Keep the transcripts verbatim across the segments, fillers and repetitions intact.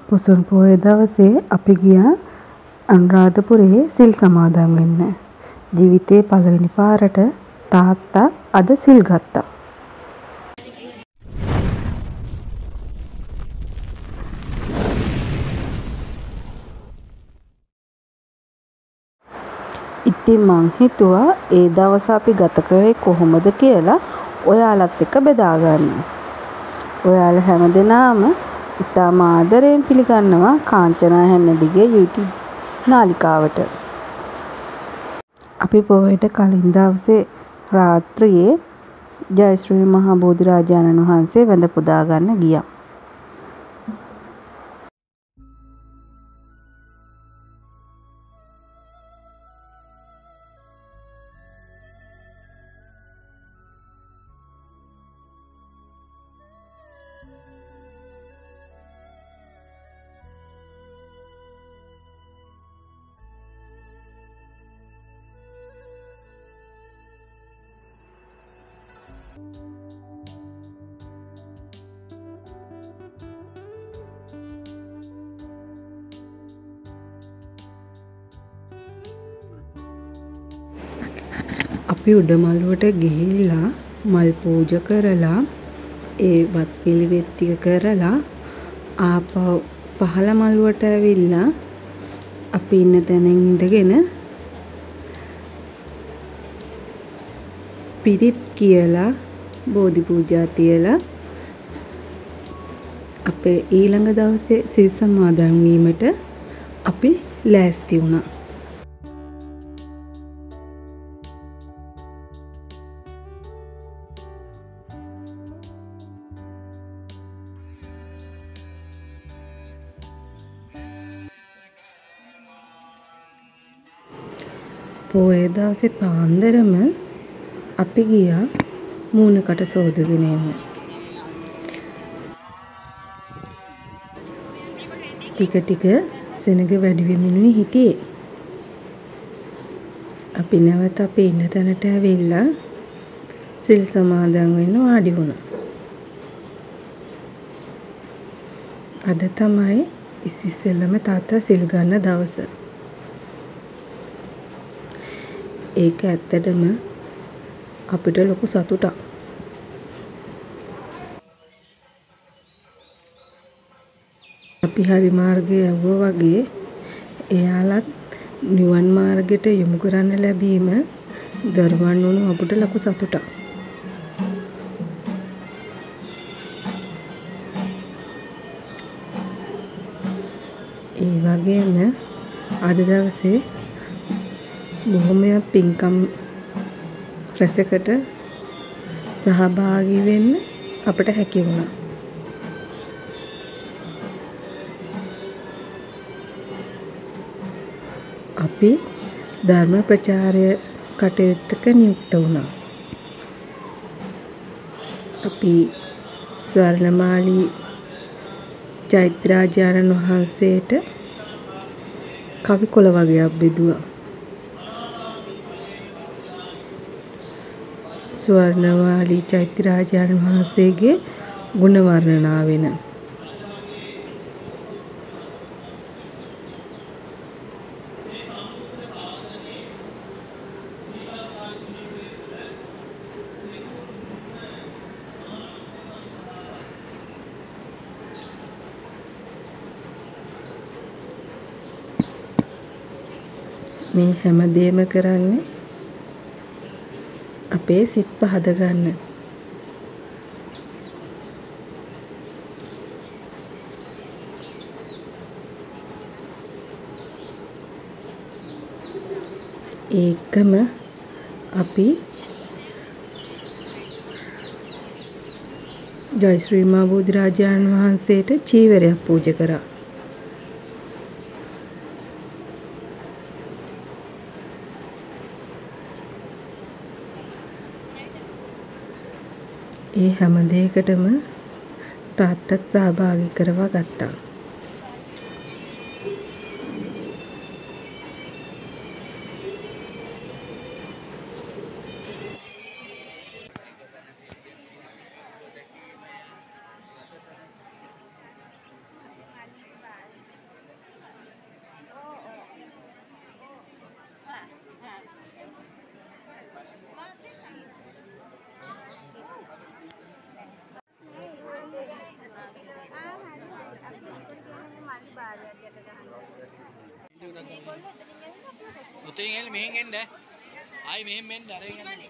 පොසොන් පොහොය දවසේ අපි ගියා අනුරාධපුරයේ සිල් සමාදන් වෙන්න. ජීවිතේ පළවෙනි පාරට තාත්තා අද සිල් ගත්තා. ඉතින් මං හිතුවා ඒ දවස අපි ගත කරේ කොහොමද කියලා ඔයාලත් එක්ක බෙදා ගන්න. ඔයාලා හැමදෙනාම ඉතාම ආදරයෙන් පිළිගන්නවා කාංචනා හැන්නදිගේ YouTube නාලිකාවට. අපි පොහොයට කලින් දවසේ රාත්‍රියේ ජයශ්‍රී මහා බෝධිරාජාණන් වහන්සේ වැඳ පුදා ගන්න ගියා. අපි උඩමළුවට ගිහිල්ලා මල් පූජා කරලා ඒ වත් පිළිවෙත් ටික කරලා ආපහු පහළ මළුවට ඇවිල්ලා අපි ඉන්න තැනින් ඉඳගෙන පිරිත් කියලා බෝධි පූජා තියලා අපේ ඊළඟ දවසේ සිල් සමාදන් වීමට අපි ලෑස්ති වුණා. පොහොය දවසේ පාන්දරම අපි ගියා මූණකට සෝදගෙන එන්න. ටික ටික සෙනග වැඩි වෙමිනුයි හිටියේ. අපි නැවත අපේ ඉන්න තැනට ඇවිල්ලා සිල් සමාදන් වෙන්න වාඩි වුණා. අද තමයි ඉස්සෙල්ලම තාත්තා සිල් ගන්න දවස. ඒක ඇත්තටම අපිට ලොකු සතුටක්. අපි හරි මාර්ගයේ යවුවා වගේ එයාලත් නිවන් මාර්ගයට යොමු කරන්න ලැබීම දරුවන් වුණු අපිට ලොකු සතුටක්. ඒ වගේම අද දවසේ බොහොමයක් පින්කම් රැසකට සහභාගී වෙන්න අපට හැකි වුණා. අපි ධර්ම ප්‍රචාරය කටයුත්තක නියුක්ත වුණා. අපි ස්වර්ණමාලී චෛත්‍යාචාර්යන් වහන්සේට කවි කොළ වගේක් බෙදුවා. ස්වර්ණමාලී චෛත්‍යාචාර්යන් වහන්සේගේ ගුණ වර්ණනා වෙන මේ හැමදේම කරන්නේ අපේ සිත් පහද ගන්න. ඒකම අපි ජයශ්‍රී මහා බෝධිරාජාණන් වහන්සේට චීවරයක් පූජා කරා. ඒ හැම දෙයකටම තාත්තත් සහභාගී කරවා ගත්තා. උතරින් එන්න මෙහෙන් එන්න. ආයි මෙහෙන් මෙන්න අරගෙන යන්න.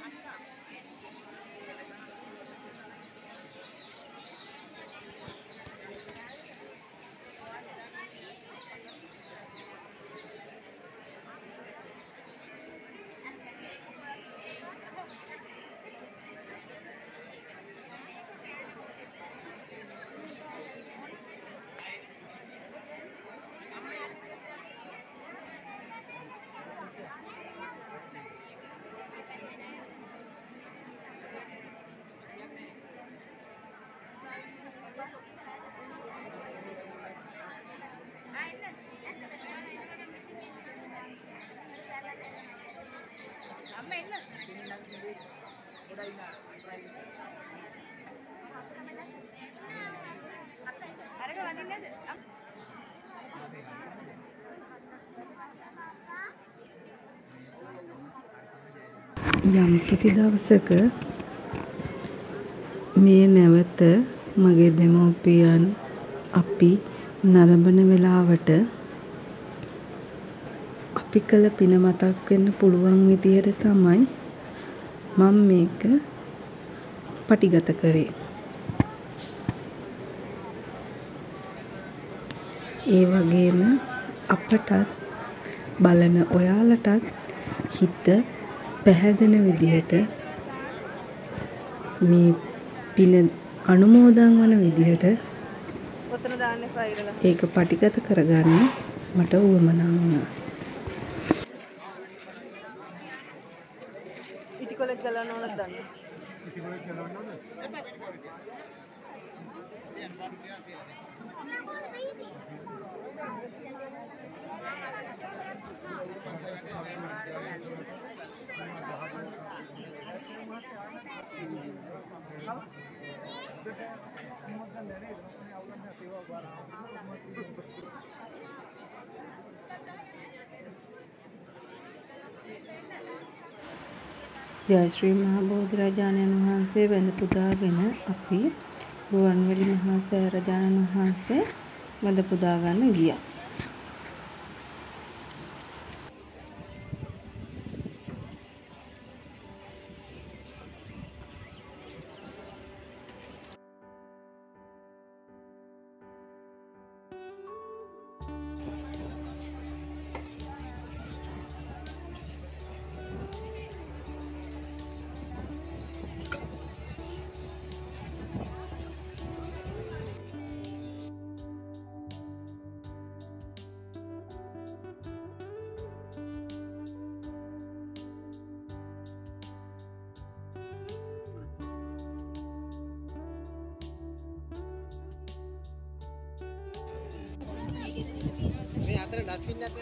යම් කිසි දවසක මේ නැවත මගේ දෙමව්පියන් අපි නරඹන වෙලාවට අපි කළ පින මතක් වෙන්න පුළුවන් විදියට තමයි මම මේක පටිගත කරේ. ඒ වගේම අපටත් බලන ඔයාලටත් හිත පැහැදෙන විදිහට මේ පින අනුමෝදන් වන විදිහට ඔතන දාන්න එපා ඉරලා ඒක පටිගත කරගන්න මට උවමනා වුණා. ඉටිකොලෙක් ගලවන්න ඕනද දන්නේ? ඉටිකොලෙක් ගලවන්න ඕනද? ජය ශ්‍රී මහා බෝධිරාජාණන් වහන්සේ වැඳ පුදාගෙන අපි රුවන්වැලි මහා සෑරජාණන් වහන්සේ වැඳ පුදා ගන්න ගියා. මේ අතර ඩස්බින් එකක්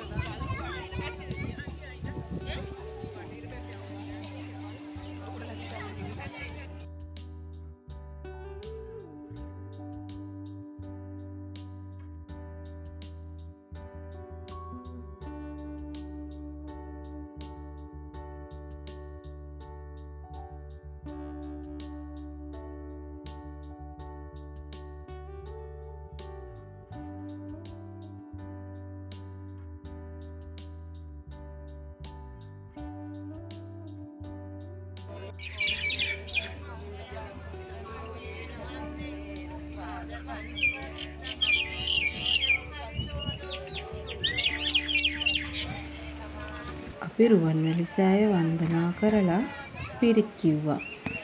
අපි රුවන්වැලි සෑය වන්දනා කරලා පිරිත් කිව්වා.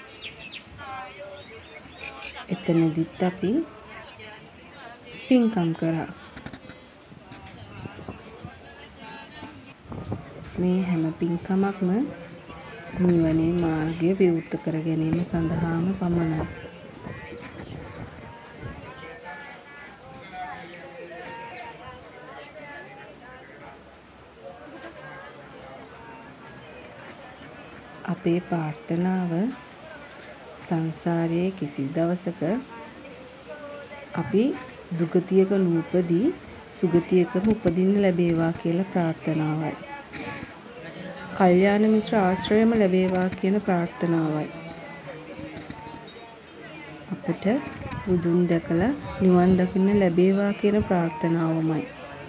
එතනදිත් අපි පින්කම් කරා. මේ හැම පින්කමක්ම නිවනේ මාර්ගය විවෘත කර ගැනීම සඳහාම පමණයි. අපේ ප්‍රාර්ථනාව සංසාරයේ කිසි දවසක අපි දුගතියක නූපදී සුගතියකම උපදින්න ලැබේවා කියලා ප්‍රාර්ථනාවයි. කල්යාණ මිත්‍ර ආශ්‍රයම ලැබේවා කියන ප්‍රාර්ථනාවයි. අපිට බුදුන් දැකලා නිවන් දකින්න ලැබේවා කියන ප්‍රාර්ථනාවමයි.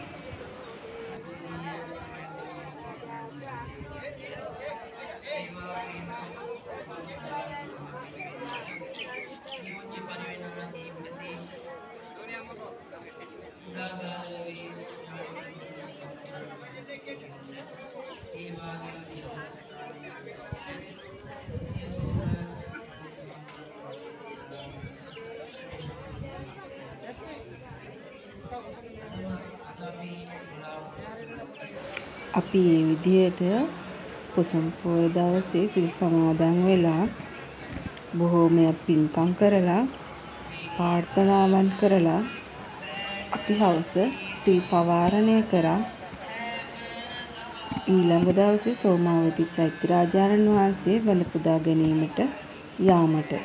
අපි මේ විදිහට කුසුම් පොහොය දවසේ සිල් සමාදන් වෙලා බොහෝමයක් පින්කම් කරලා ප්‍රාර්ථනාවන් කරලා අපි හවස සිල් පවාරණය කරා ඊළඟ දවසේ සෝමාවතී චෛත්‍යරාජාණන් වහන්සේ වඳ පුදා ගැනීමට යාමට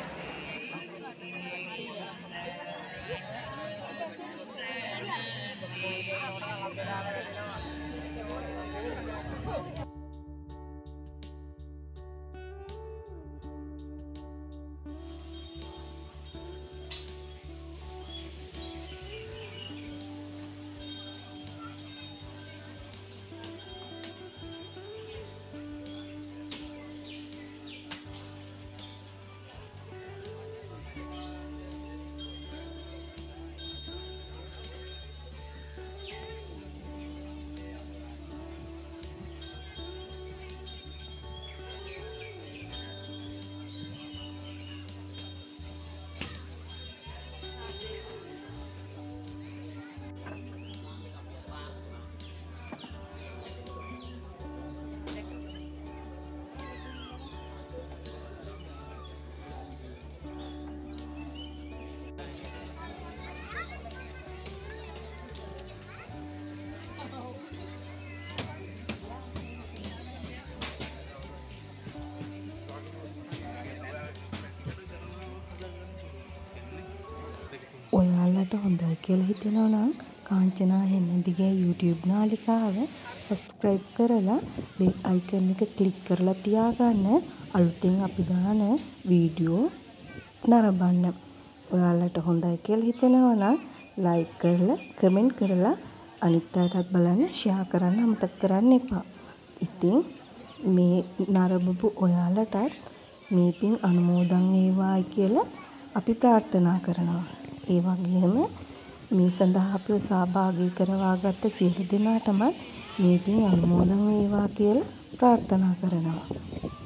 ඔයාලට හොඳයි කියලා හිතෙනවා නම් කාංචනා හෙන්නදිගේ YouTube නාලිකාව subscribe කරලා bell icon එක click කරලා තියාගන්න අලුතෙන් අපි දාන වීඩියෝ නරඹන්න. ඔයාලට හොඳයි කියලා හිතෙනවා නම් like කරලා comment කරලා අනිත් අයටත් බලන්න share කරන්න අමතක කරන්න එපා. ඉතින් මේ නරඹපු ඔයාලටත් මේ පින් අනුමෝදන් වේවායි කියලා අපි ප්‍රාර්ථනා කරනවා. ඒ වගේම මේ සඳහා අපිව සහභාගී කරවාගත්ත සියලු දෙනාටම මේ පින් අනුමෝදන් වේවා කියලා ප්‍රාර්ථනා කරනවා.